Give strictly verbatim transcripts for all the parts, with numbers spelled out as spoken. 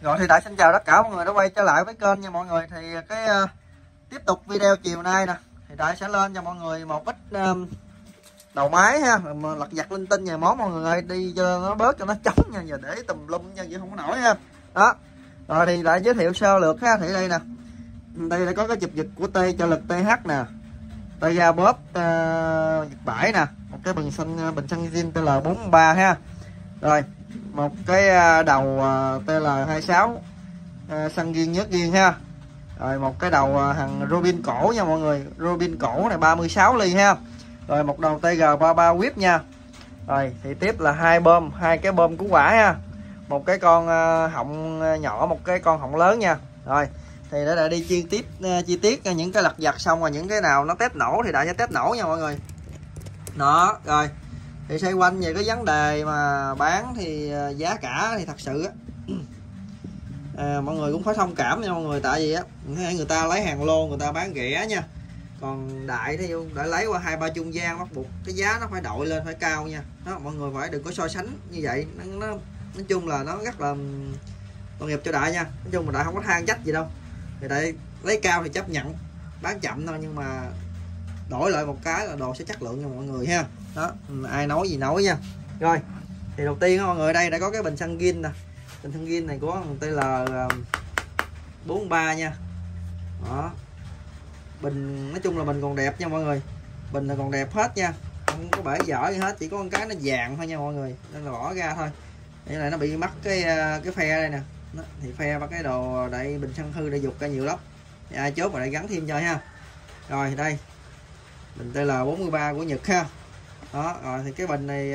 Rồi thì Đại xin chào tất cả mọi người đã quay trở lại với kênh nha mọi người. Thì cái uh, tiếp tục video chiều nay nè, thì Đại sẽ lên cho mọi người một ít um, đầu máy ha, mà lặt vặt linh tinh vài món mọi người ơi, đi cho nó bớt cho nó trống nha, giờ để tùm lum nha, vậy không có nổi ha. Đó. Rồi thì Đại giới thiệu sơ lược ha, thì đây nè. Đây là có cái chụp giật của T cho lực tê hát nè. Tay ga bóp uh, giật bãi nè, một cái bình xăng bình xăng zin T L bốn ba ha. Rồi, một cái đầu T L hai sáu xăng riêng nhớt riêng ha. Rồi một cái đầu hàng Robin cổ nha mọi người, Robin cổ này ba mươi sáu ly ha. Rồi một đầu T G ba mươi ba whip nha. Rồi thì tiếp là hai bơm, hai cái bơm cứu quả ha. Một cái con họng nhỏ, một cái con họng lớn nha. Rồi thì để lại đi chi tiết chi tiết những cái lặt vặt xong rồi những cái nào nó test nổ thì Đại sẽ test nổ nha mọi người. Đó, rồi thì xoay quanh về cái vấn đề mà bán thì giá cả thì thật sự á, à, mọi người cũng phải thông cảm nha mọi người, tại vì á người ta lấy hàng lô người ta bán rẻ nha, còn Đại thì đã lấy qua hai ba trung gian bắt buộc cái giá nó phải đội lên, phải cao nha. Đó, mọi người phải đừng có so sánh như vậy, nó, nó nói chung là nó rất là tội nghiệp cho Đại nha. Nói chung là Đại không có than trách gì đâu, thì Đại lấy cao thì chấp nhận, bán chậm thôi, nhưng mà đổi lại một cái là đồ sẽ chất lượng cho mọi người ha. Đó, ai nói gì nói nha. Rồi thì đầu tiên mọi người, đây đã có cái bình xăng zin nè, bình xăng zin này của T L bốn ba nha. Đó, bình nói chung là bình còn đẹp nha mọi người, bình là còn đẹp hết nha, không có bể dở gì hết, chỉ có con cái nó vàng thôi nha mọi người, nên là bỏ ra thôi. Đây là nó bị mắc cái cái phe đây nè. Đó, thì phe và cái đồ đậy bình xăng hư để dục ra nhiều lắm, thì ai chốt mà lại gắn thêm cho ha. Rồi đây bình T L bốn ba của Nhật ha. Đó, rồi thì cái bình này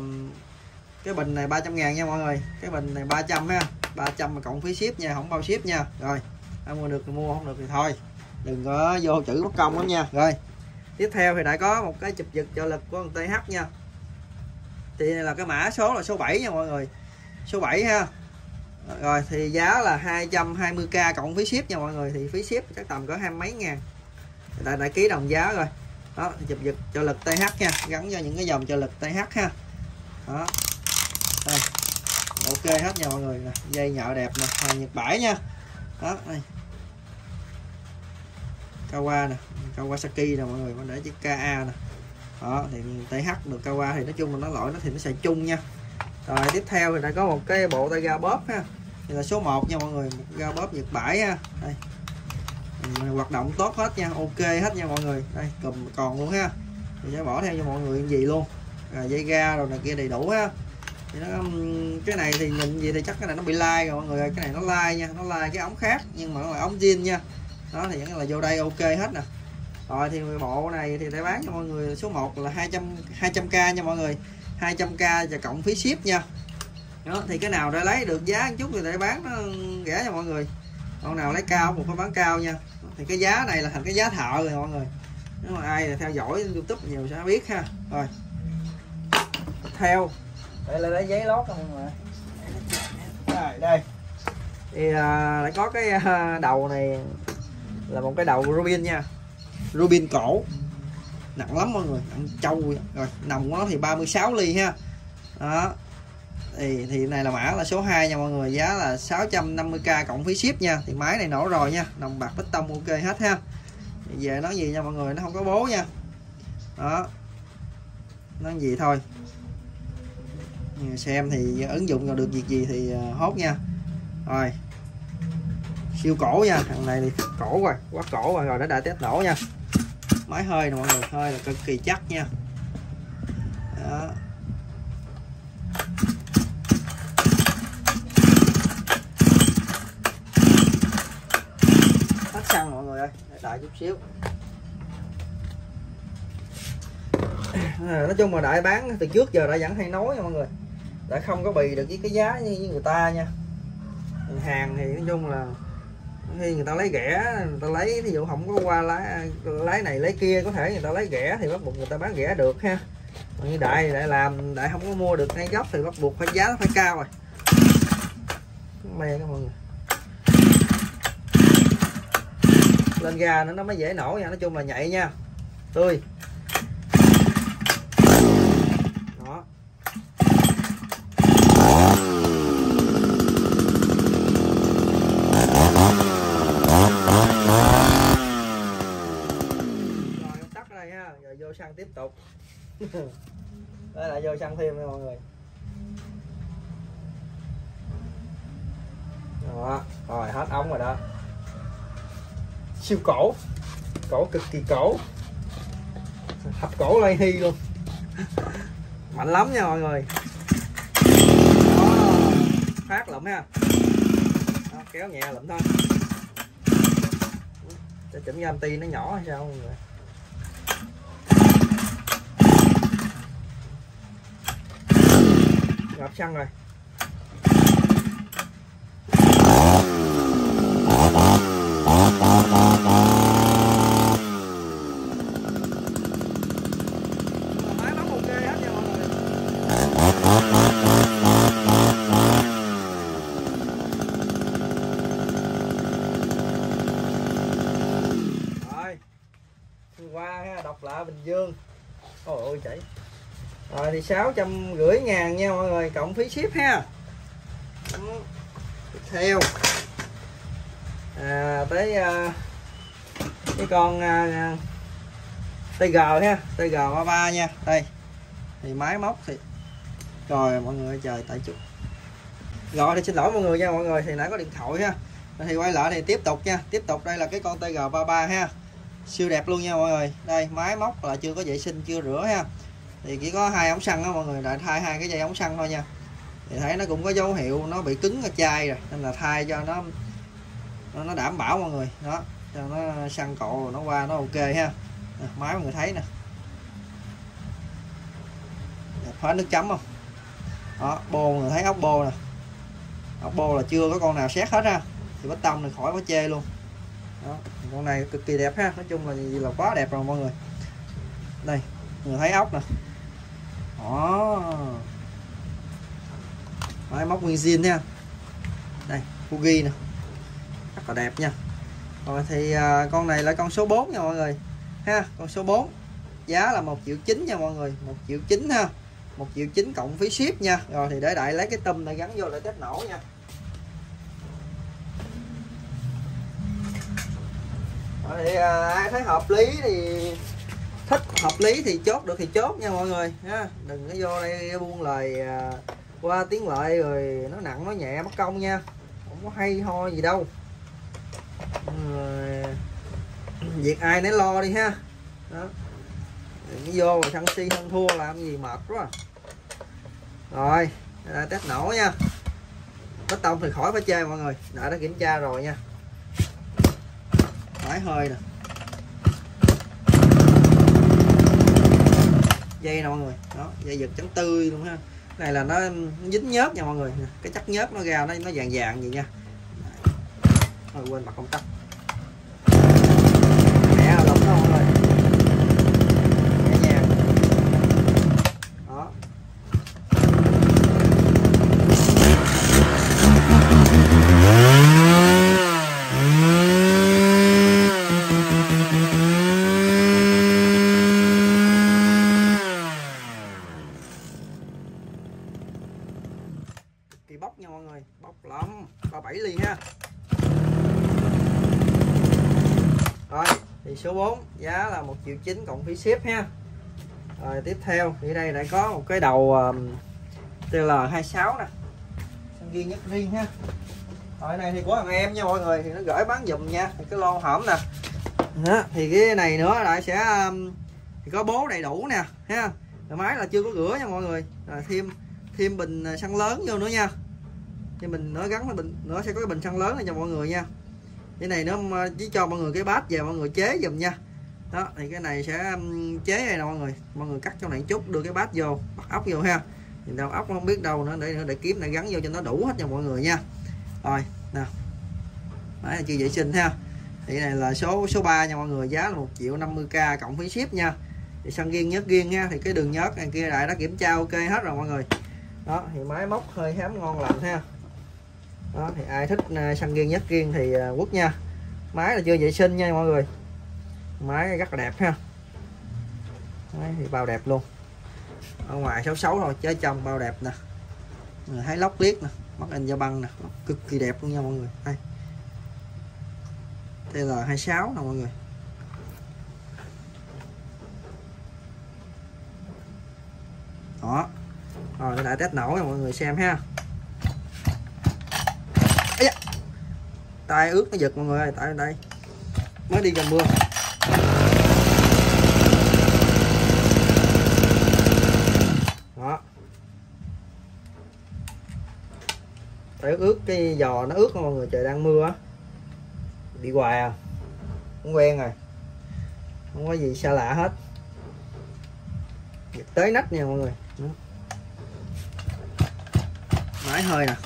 cái bình này ba trăm ngàn nha mọi người, cái bình này ba trăm ha, ba trăm mà cộng phí ship nha, không bao ship nha. Rồi ai mua được thì mua, không được thì thôi, đừng có vô chữ mất công lắm nha. Rồi tiếp theo thì đã có một cái chụp giật trợ lực của con T H nha, thì này là cái mã số là số bảy nha mọi người, số bảy ha. Rồi thì giá là hai trăm hai mươi k cộng phí ship nha mọi người, thì phí ship chắc tầm có hai mấy ngàn, tại đã ký đồng giá rồi. Đó, chụp giật trợ lực T H nha, gắn cho những cái dòng trợ lực T H ha. Đó, đây ok hết nha mọi người nè, dây nhợ đẹp nè, hàng Nhật bãi nha. Đó, đây Kawa nè, Kawasaki nè mọi người, con để chữ K A nè. Đó thì T H được Kawa thì nói chung là nó lỗi nó thì nó xài chung nha. Rồi tiếp theo thì đã có một cái bộ tay ga bóp ha, thì là số một nha mọi người, một ga bóp Nhật bãi ha. Đây hoạt động tốt hết nha, ok hết nha mọi người, đây cùm còn luôn ha, thì sẽ bỏ theo cho mọi người gì luôn. Rồi dây ga rồi này kia đầy đủ ha. Thì nó, cái này thì nhìn gì thì chắc cái này nó bị lai rồi mọi người ơi, cái này nó lai nha, nó lai cái ống khác nhưng mà nó là ống zin nha. Đó thì vẫn là vô đây ok hết nè. Rồi thì bộ này thì để bán cho mọi người số một là hai trăm k nha mọi người, hai trăm k và cộng phí ship nha. Đó thì cái nào để lấy được giá một chút thì để bán nó rẻ nha mọi người, con nào lấy cao một phải bán cao nha. Thì cái giá này là thành cái giá thợ rồi mọi người, nếu mà ai là theo dõi YouTube nhiều sẽ biết ha. Rồi theo đây là lấy giấy lót mọi người. Rồi đây thì à, lại có cái à, đầu này là một cái đầu Rubin nha, Rubin cổ nặng lắm mọi người, nặng trâu. Rồi nòng của nó thì ba mươi sáu ly ha. Đó thì thì này là mã là số hai nha mọi người, giá là sáu trăm năm mươi k cộng phí ship nha. Thì máy này nổ rồi nha, đồng bạc bích tông ok hết ha. Thì về nói gì nha mọi người, nó không có bố nha. Đó nói gì thôi, xem thì ứng dụng vào được việc gì thì hốt nha. Rồi siêu cổ nha, thằng này thì cổ rồi, quá cổ rồi, rồi nó đã test nổ nha. Máy hơi nè mọi người, hơi là cực kỳ chắc nha. Đó. Tắt xăng mọi người ơi, đợi chút xíu. À, nói chung là Đại bán từ trước giờ đã vẫn hay nói nha mọi người, đã không có bì được với cái giá như người ta nha. Hàng thì nói chung là khi người ta lấy rẻ, người ta lấy ví dụ không có qua lái lái này lấy kia, có thể người ta lấy rẻ thì bắt buộc người ta bán rẻ được ha. Còn như Đại Đại làm Đại không có mua được ngay gốc thì bắt buộc phải giá nó phải cao rồi. Me các mọi người, lên ga nữa nó mới dễ nổ nha. Nói chung là nhạy nha, tươi. Đó Rồi tắt ở đây ha, rồi vô xăng tiếp tục. Đây là vô xăng thêm nha mọi người. Đó, rồi hết ống rồi đó. Siêu cổ, cổ cực kỳ cổ, thập cổ lai hy luôn, mạnh lắm nha mọi người. Đó, phát lụm ha. Đó, kéo nhẹ lụm thôi. Để chỉnh cái anti nó nhỏ hay sao mọi người. Ngập xăng rồi. Máy móc ok hết nha mọi người. Rồi qua ha, đọc lại Bình Dương. Ôi ôi chảy. Rồi thì sáu trăm rưỡi ngàn nha mọi người, cộng phí ship ha. Tiếp theo à, tới à, cái con à, tê giê ha, tê giê ba ba nha. Đây thì máy móc thì rồi mọi người, trời tại chút gọi thì xin lỗi mọi người nha mọi người, thì nãy có điện thoại ha. Thì quay lại thì tiếp tục nha, tiếp tục đây là cái con tê giê ba ba ha, siêu đẹp luôn nha mọi người. Đây máy móc là chưa có vệ sinh, chưa rửa ha, thì chỉ có hai ống xăng đó mọi người, lại thay hai cái dây ống xăng thôi nha. Thì thấy nó cũng có dấu hiệu nó bị cứng ở chai rồi, nên là thay cho nó nó, nó đảm bảo mọi người đó, cho nó xăng cộ nó qua nó ok ha. Nè, máy mọi người thấy nè, hết nước chấm không đó, bô mọi người thấy ốc bô nè, ốc bô là chưa có con nào xét hết ha, thì bê tông này khỏi có chê luôn đó. Con này cực kỳ đẹp ha, nói chung là là quá đẹp rồi mọi người. Đây mọi người thấy ốc nè đó, máy móc nguyên zin nha. Đây Fuji nè, rất là đẹp nha. Rồi thì à, con này là con số bốn nha mọi người ha, con số bốn giá là một triệu chín nha mọi người, một triệu chín ha, một triệu chín cộng phí ship nha. Rồi thì để đại lấy cái tùm này gắn vô lại test nổ nha. Rồi thì à, ai thấy hợp lý thì thích, hợp lý thì chốt được thì chốt nha mọi người ha, đừng có vô đây buông lời à, qua tiếng lợi rồi nó nặng nó nhẹ mất công nha, không có hay ho gì đâu. Rồi, việc ai nấy lo đi ha đó, đừng có vô rồi sân si hơn thua làm gì mệt quá. Rồi đây test nổ nha, bê tông thì khỏi phải chê mọi người, đã đã kiểm tra rồi nha. Máy hơi nè, dây nè mọi người đó, dây giật trắng tươi luôn ha. Cái này là nó, nó dính nhớt nha mọi người, cái chất nhớt nó ra nó nó vàng vàng gì nha. Rồi quên bật công tắc, mẹ lắm đó mọi người, nhẹ nhàng đó. Kỳ bóc nha mọi người, bóc lắm, ba bảy ly ha. Rồi thì số bốn giá là một triệu chín cộng phí ship ha. Rồi tiếp theo thì đây lại có một cái đầu um, T L hai mươi sáu nè, xăng riêng nhất riêng ha. Rồi này thì của thằng em nha mọi người, thì nó gửi bán giùm nha, thì cái lô hổm nè đó, thì cái này nữa lại sẽ um, thì có bố đầy đủ nè ha. Rồi máy là chưa có rửa nha mọi người. Rồi thêm thêm bình xăng lớn vô nữa nha, thì mình nó gắn cái bình nữa sẽ có cái bình xăng lớn này cho mọi người nha. Cái này nó chỉ cho mọi người cái bát về mọi người chế dùm nha. Đó thì cái này sẽ chế này nè mọi người, mọi người cắt cho này chút đưa cái bát vô, bắt ốc vô ha. Thì đâu ốc không biết đâu nữa, để để kiếm này gắn vô cho nó đủ hết nha mọi người nha. Rồi nào, máy là chưa vệ sinh ha. Thì cái này là số số ba nha mọi người, giá là một triệu năm mươi k cộng phí ship nha. Thì xăng riêng nhớt riêng ha, thì cái đường nhớt này kia đại đã kiểm tra ok hết rồi mọi người. Đó thì máy móc hơi hám ngon lành ha. Đó thì ai thích xăng riêng nhớt riêng thì quất nha. Máy là chưa vệ sinh nha mọi người, máy rất là đẹp ha. Máy thì bao đẹp luôn, ở ngoài xấu xấu thôi chứ trong bao đẹp nè. Người thấy lóc liếc nè, mắt anh da băng nè, cực kỳ đẹp luôn nha mọi người. Đây T L hai sáu nè mọi người. Đó. Rồi nó đã test nổ cho mọi người xem ha. Ây da. Tay ướt nó giật mọi người ơi, tại đây mới đi gần mưa. Đó. Tay ướt ướt cái giò nó ướt mọi người, trời đang mưa á. Bị hoài à. Không quen rồi. Không có gì xa lạ hết. Giật tới nách nha mọi người. Đó. Máy hơi nè.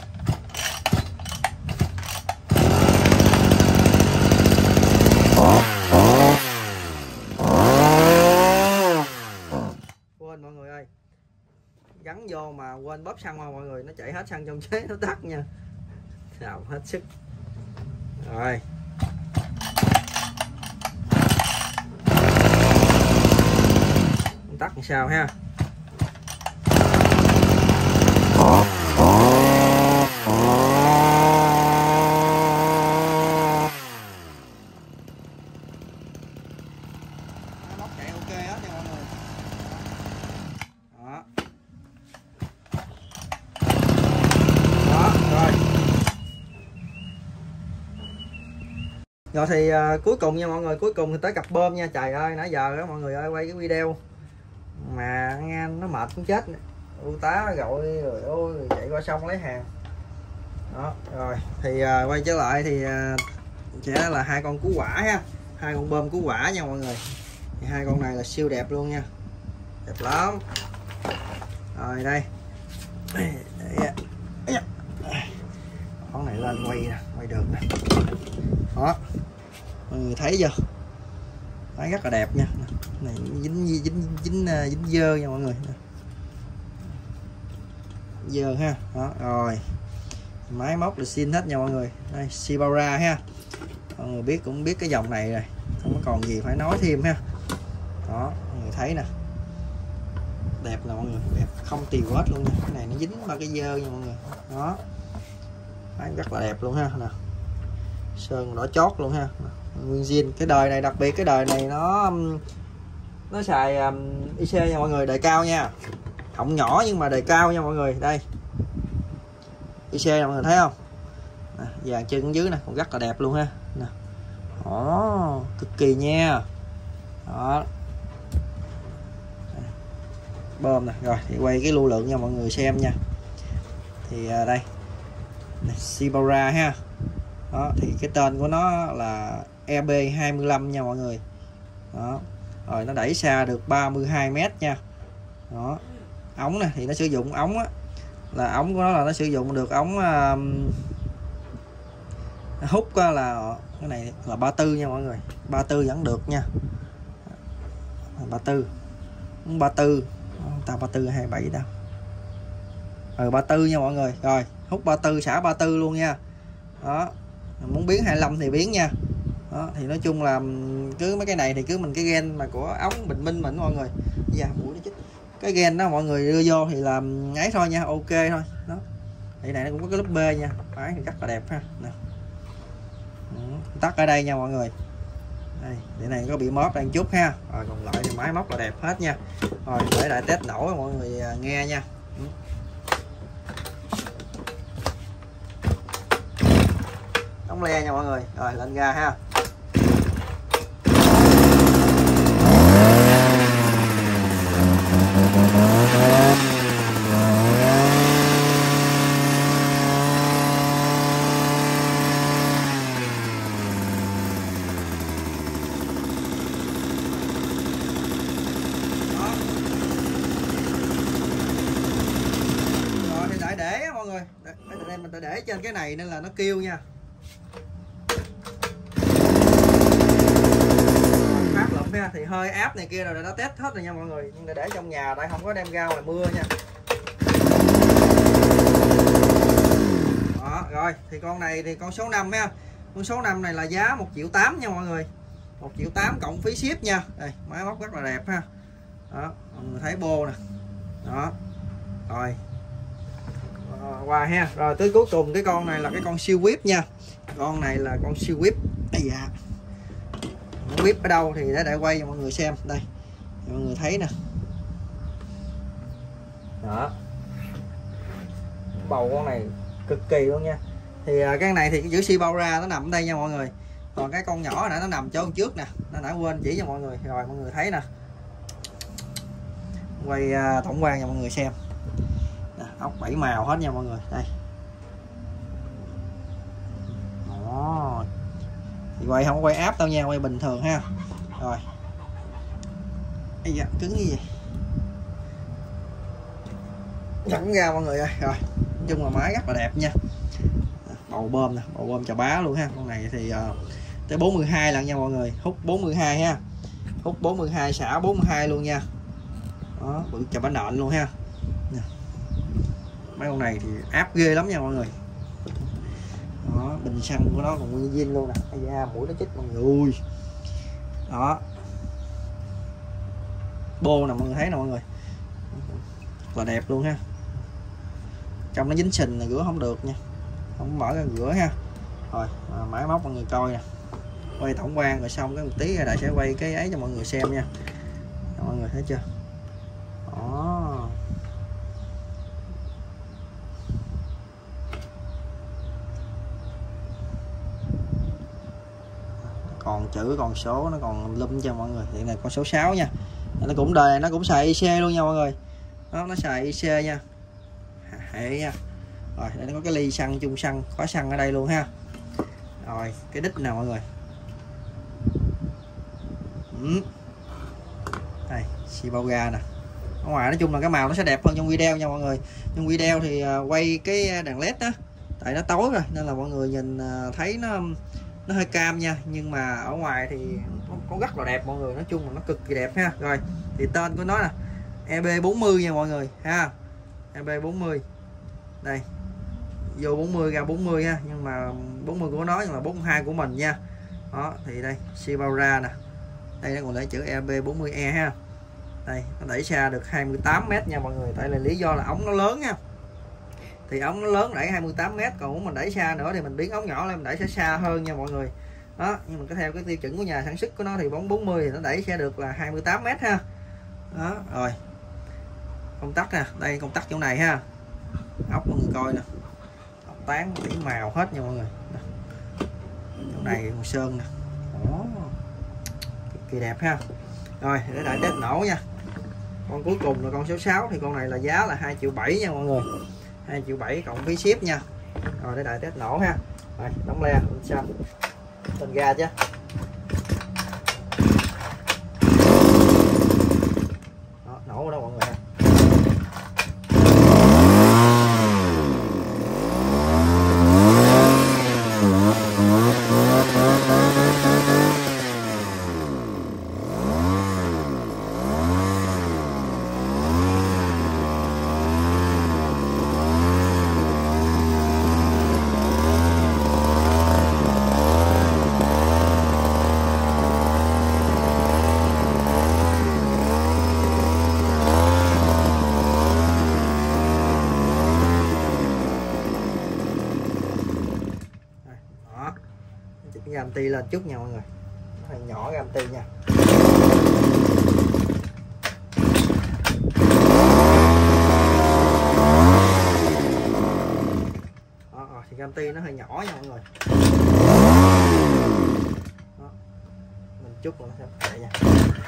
Quên mọi người ơi, gắn vô mà quên bóp xăng mà mọi người, nó chạy hết xăng trong chế nó tắt nha. Xào hết sức. Rồi. Tắt làm sao ha. Móc chạy ok hết nha mọi người. Đó. Đó, rồi. Rồi thì uh, cuối cùng nha mọi người, cuối cùng thì tới cặp bơm nha. Trời ơi, nãy giờ đó mọi người ơi, quay cái video mà nghe nó mệt cũng chết. U tá gọi rồi ôi chạy qua sông lấy hàng. Đó, rồi thì uh, quay trở lại thì uh, sẽ là hai con cứu quả ha, hai con bơm cứu quả nha mọi người. Thì hai con này là siêu đẹp luôn nha, đẹp lắm. Rồi đây, con này lên quay nè, quay được nè. Đó, mọi người thấy chưa, máy rất là đẹp nha. Này dính dính dính dính, dính dơ nha mọi người, dơ ha. Đó, rồi máy móc là xin hết nha mọi người. Đây Shibara ha, mọi người biết cũng biết cái dòng này rồi, không có còn gì phải nói thêm ha. Đó, mọi người thấy nè, đẹp nè mọi người, đẹp không tì hết luôn nha. Cái này nó dính ba cái dơ nha mọi người. Đó, máy rất là đẹp luôn ha. Nè, sơn đỏ chót luôn ha, nguyên zin. Cái đời này đặc biệt, cái đời này nó nó xài um, i xê nha mọi người, đời cao nha, họng nhỏ nhưng mà đời cao nha mọi người. Đây i xê nè mọi người thấy không, à, vàng chân dưới nè, còn rất là đẹp luôn ha. Nè, đó, cực kỳ nha. Đó, bơm nè. Rồi thì quay cái lưu lượng nha mọi người xem nha. Thì à, đây Shibara ha. Đó, thì cái tên của nó là E B hai lăm nha mọi người. Đó, rồi nó đẩy xa được ba mươi hai mét nha. Đó, ống nè thì nó sử dụng ống á, là ống của nó là nó sử dụng được ống uh, hút á, là cái này là ba tư nha mọi người, ba tư vẫn được nha, ba tư ba tư tao ba tư hai bảy đâu, ừ ba tư nha mọi người. Rồi hút ba tư xả ba tư luôn nha. Đó, muốn biến hai lăm thì biến nha. Đó, thì nói chung là cứ mấy cái này thì cứ mình cái gen mà của ống Bình Minh mình mọi người. Dạ, mũi nó chích. Cái gen đó mọi người đưa vô thì làm ấy thôi nha, ok thôi. Đó, thì này nó cũng có cái lớp B nha, máy thì rất là đẹp ha. Nè, tắt ở đây nha mọi người. Đây, để này có bị móp đang chút ha. Rồi còn lại thì máy móc là đẹp hết nha. Rồi để lại test nổ cho mọi người nghe nha. Đóng le nha mọi người. Rồi lên ga ha. Để mọi người, để, để mình để trên cái này nên là nó kêu nha. Phát lụm ha, thì hơi áp này kia rồi đã test hết rồi nha mọi người, nhưng để, để trong nhà đây không có đem ra ngoài mưa nha. Đó, rồi thì con này thì con số năm ha, con số năm này là giá một triệu tám nha mọi người, một triệu tám cộng phí ship nha. Đây máy móc rất là đẹp ha. Đó, mọi người thấy bô nè. Đó, rồi qua ha. Rồi tới cuối cùng cái con này là cái con siêu whip nha, con này là con siêu whip. Ây da, không biết ở đâu thì để đại quay cho mọi người xem đây, mọi người thấy nè. Đó, bầu con này cực kỳ luôn nha. Thì cái này thì cái chữ xi bao ra nó nằm ở đây nha mọi người, còn cái con nhỏ này nó nằm chỗ trước nè, nó đã quên chỉ cho mọi người rồi, mọi người thấy nè. Quay tổng quan cho mọi người xem nè, ốc bảy màu hết nha mọi người. Đây đó, thì quay không quay áp đâu nha, quay bình thường ha. Rồi ây da, cứng gì vậy, dẫn ra mọi người ơi. Rồi nói chung là máy rất là đẹp nha, bầu bơm nè, bầu bơm chà bá luôn ha. Con này thì uh, tới bốn mươi hai lần nha mọi người, hút bốn mươi hai ha, hút bốn mươi hai, xả bốn mươi hai luôn nha. Đó, bự chà bá nện luôn ha. Nè, mấy con này thì áp ghê lắm nha mọi người. Đó, bình xăng của nó còn nguyên zin luôn nè. Ây da, mũi nó chích mọi người ui. Đó, bô nè mọi người thấy nè mọi người, rất là đẹp luôn ha. Trong nó dính sình này rửa không được nha, không mở ra rửa ha. Rồi à, máy móc mọi người coi nè, quay tổng quan rồi xong cái một tí đại sẽ quay cái ấy cho mọi người xem nha. Đó, mọi người thấy chưa. Đó, còn chữ còn số nó còn lum cho mọi người. Hiện này con số sáu nha, nó cũng đời nó cũng xài i xê luôn nha mọi người. Đó, nó xài i xê nha, hệ nha. Rồi đây nó có cái ly xăng, chung xăng, khóa xăng ở đây luôn ha. Rồi cái đít nào mọi người. Ừ. Đây xi bao ga nè. Ở ngoài nói chung là cái màu nó sẽ đẹp hơn trong video nha mọi người. Trong video thì quay cái đèn led đó, tại nó tối rồi nên là mọi người nhìn thấy nó nó hơi cam nha, nhưng mà ở ngoài thì nó rất là đẹp mọi người. Nói chung là nó cực kỳ đẹp ha. Rồi thì tên của nó là e bê bốn mươi nha mọi người ha, e bê bốn mươi. Đây vô bốn mươi ra bốn mươi ha, nhưng mà bốn mươi của nó nhưng mà bốn mươi hai của mình nha. Đó thì đây xi bao ra nè, đây nó còn để chữ e bê bốn mươi e ha. Đây nó đẩy xa được hai mươi tám mét nha mọi người, tại là lý do là ống nó lớn nha, thì ống nó lớn đẩy hai mươi tám mét, còn muốn mình đẩy xa nữa thì mình biến ống nhỏ lên mình đẩy sẽ xa hơn nha mọi người. Đó, nhưng mà cái theo cái tiêu chuẩn của nhà sản xuất của nó thì bóng bốn mươi thì nó đẩy sẽ được là hai mươi tám mét ha. Đó rồi công tắc nè, đây công tắc chỗ này ha, ốc mọi người coi nè, ốc tán tỉ màu hết nha mọi người. Chỗ này còn sơn nè. Đó, cực kỳ đẹp ha. Rồi để lại test nổ nha. Con cuối cùng là con số sáu, thì con này là giá là hai triệu bảy nha mọi người, hai triệu bảy cộng phí ship nha. Rồi để đại test nổ ha. Rồi đóng le bên sau, lên ga chứ. Đó, nổ ở đâu mọi người ha. Gam-ti lên chút nha mọi người, nó hơi nhỏ gam-ti nha. Đó, rồi, thì gam-ti nó hơi nhỏ nha mọi người. Đó, mình chút rồi xem lại nha.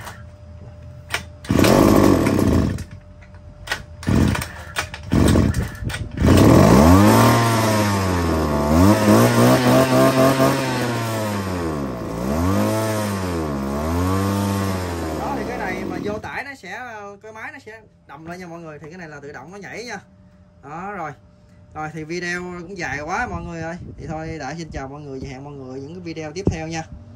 Vô tải nó sẽ, cái máy nó sẽ đầm lên nha mọi người, thì cái này là tự động nó nhảy nha. Đó rồi. Rồi thì video cũng dài quá mọi người ơi. Thì thôi đã xin chào mọi người và hẹn mọi người những cái video tiếp theo nha.